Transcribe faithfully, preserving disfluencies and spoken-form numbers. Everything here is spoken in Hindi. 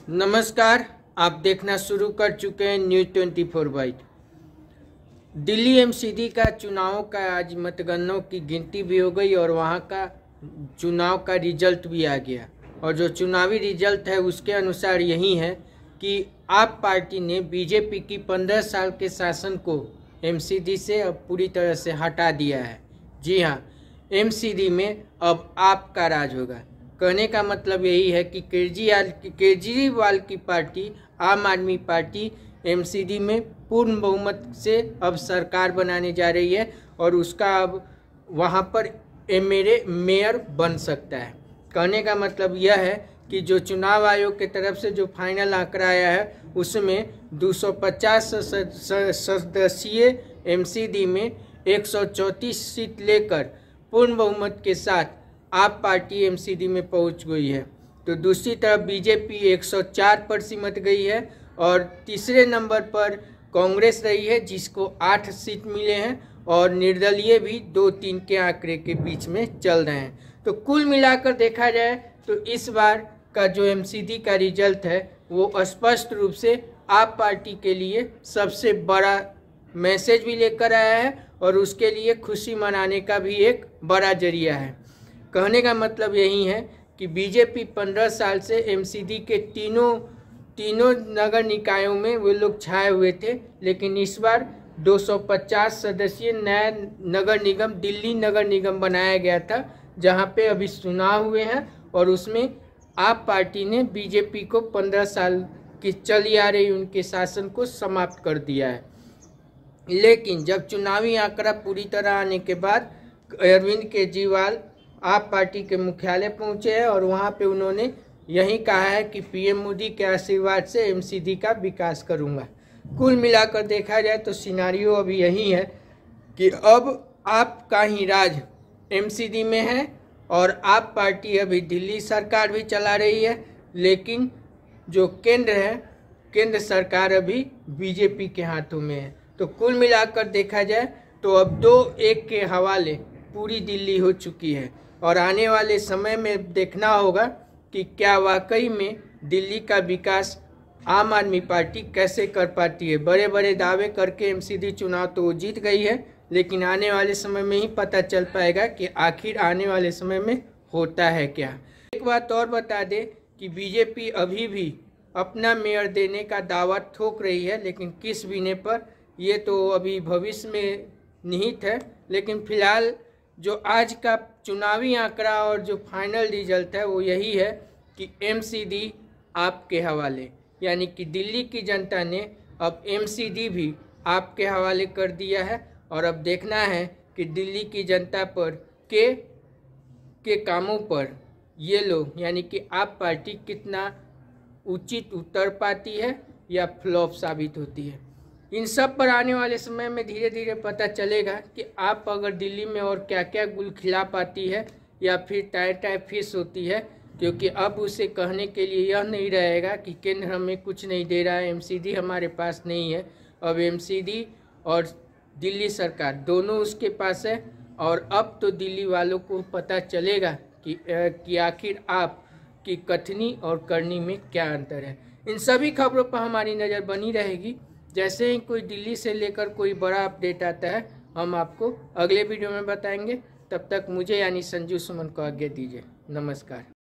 नमस्कार, आप देखना शुरू कर चुके हैं news twenty four byte. Delhi MCD का चुनाव का आज मतगणनों की गिनती भी हो गई और वहां का चुनाव का रिजल्ट भी आ गया। और जो चुनावी रिजल्ट है उसके अनुसार यही है कि आप पार्टी ने बीजेपी की पंद्रह साल के शासन को एमसीडी से अब पूरी तरह से हटा दिया है। जी हाँ, एमसीडी में अब आपका राज होगा। कहने का मतलब यही है कि केजरीवाल केजरीवाल की पार्टी आम आदमी पार्टी एमसीडी में पूर्ण बहुमत से अब सरकार बनाने जा रही है और उसका अब वहां पर मेरे मेयर बन सकता है। कहने का मतलब यह है कि जो चुनाव आयोग की तरफ से जो फाइनल आंकड़ा आया है उसमें दो सौ पचास सदस्यीय एमसीडी में एक सौ चौंतीस सीट लेकर पूर्ण बहुमत के साथ आप पार्टी एमसीडी में पहुंच गई है। तो दूसरी तरफ बीजेपी एक सौ चार पर सिमट गई है और तीसरे नंबर पर कांग्रेस रही है जिसको आठ सीट मिले हैं और निर्दलीय भी दो तीन के आंकड़े के बीच में चल रहे हैं। तो कुल मिलाकर देखा जाए तो इस बार का जो एमसीडी का रिजल्ट है वो स्पष्ट रूप से आप पार्टी के लिए सबसे बड़ा मैसेज भी लेकर आया है और उसके लिए खुशी मनाने का भी एक बड़ा जरिया है। कहने का मतलब यही है कि बीजेपी पंद्रह साल से एमसीडी के तीनों तीनों नगर निकायों में वो लोग छाए हुए थे, लेकिन इस बार दो सौ पचास सदस्यीय नया नगर निगम दिल्ली नगर निगम बनाया गया था जहां पे अभी चुनाव हुए हैं और उसमें आप पार्टी ने बीजेपी को पंद्रह साल की चली आ रही उनके शासन को समाप्त कर दिया है। लेकिन जब चुनावी आंकड़ा पूरी तरह आने के बाद अरविंद केजरीवाल आप पार्टी के मुख्यालय पहुंचे हैं और वहां पे उन्होंने यही कहा है कि पीएम मोदी के आशीर्वाद से एमसीडी का विकास करूंगा। कुल मिलाकर देखा जाए तो सिनारियो अभी यही है कि अब आपका ही राज एमसीडी में है और आप पार्टी अभी दिल्ली सरकार भी चला रही है, लेकिन जो केंद्र है केंद्र सरकार अभी बीजेपी के हाथों में है। तो कुल मिलाकर देखा जाए तो अब दो एक के हवाले पूरी दिल्ली हो चुकी है और आने वाले समय में देखना होगा कि क्या वाकई में दिल्ली का विकास आम आदमी पार्टी कैसे कर पाती है। बड़े बड़े दावे करके एमसीडी चुनाव तो वो जीत गई है, लेकिन आने वाले समय में ही पता चल पाएगा कि आखिर आने वाले समय में होता है क्या। एक बात और बता दें कि बीजेपी अभी भी अपना मेयर देने का दावा ठोक रही है, लेकिन किस विषय पर ये तो अभी भविष्य में निहित है। लेकिन फिलहाल जो आज का चुनावी आंकड़ा और जो फाइनल रिजल्ट है वो यही है कि एमसीडी आपके हवाले, यानी कि दिल्ली की जनता ने अब एमसीडी भी आपके हवाले कर दिया है और अब देखना है कि दिल्ली की जनता पर के के कामों पर ये लोग यानी कि आप पार्टी कितना उचित उतर पाती है या फ्लॉप साबित होती है। इन सब पर आने वाले समय में धीरे धीरे पता चलेगा कि आप अगर दिल्ली में और क्या क्या गुल खिला पाती है या फिर टाइ टाइ फिश होती है, क्योंकि अब उसे कहने के लिए यह नहीं रहेगा कि केंद्र हमें कुछ नहीं दे रहा है, एमसीडी हमारे पास नहीं है। अब एमसीडी और दिल्ली सरकार दोनों उसके पास है और अब तो दिल्ली वालों को पता चलेगा कि, कि आखिर आप की कथनी और करनी में क्या अंतर है। इन सभी खबरों पर हमारी नज़र बनी रहेगी। जैसे ही कोई दिल्ली से लेकर कोई बड़ा अपडेट आता है हम आपको अगले वीडियो में बताएंगे। तब तक मुझे यानी संजू सुमन को आज्ञा दीजिए। नमस्कार।